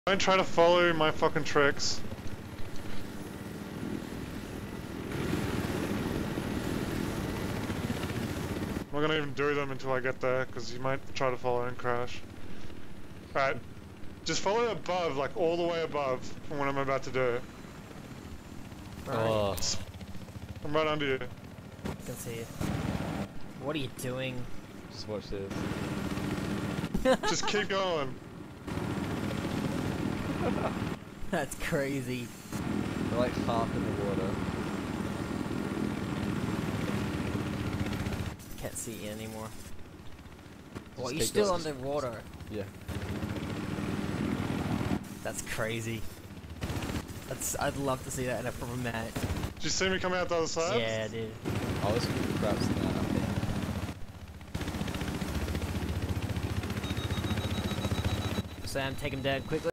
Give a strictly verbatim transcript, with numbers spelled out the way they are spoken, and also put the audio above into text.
Don't try to follow my fucking tricks. I'm not gonna even do them until I get there, because you might try to follow and crash. Alright, just follow above, like all the way above from what I'm about to do. Oh. I'm right under you. I can see it. What are you doing? Just watch this. Just keep going. That's crazy. We're like half in the water. Can't see you anymore. Just What, you're keep still going. underwater? Yeah. That's crazy. That's. I'd love to see that in a proper match. Did you see me come out the other side? Yeah, dude. I was gonna grab some of that, I think. Sam, take him down quickly.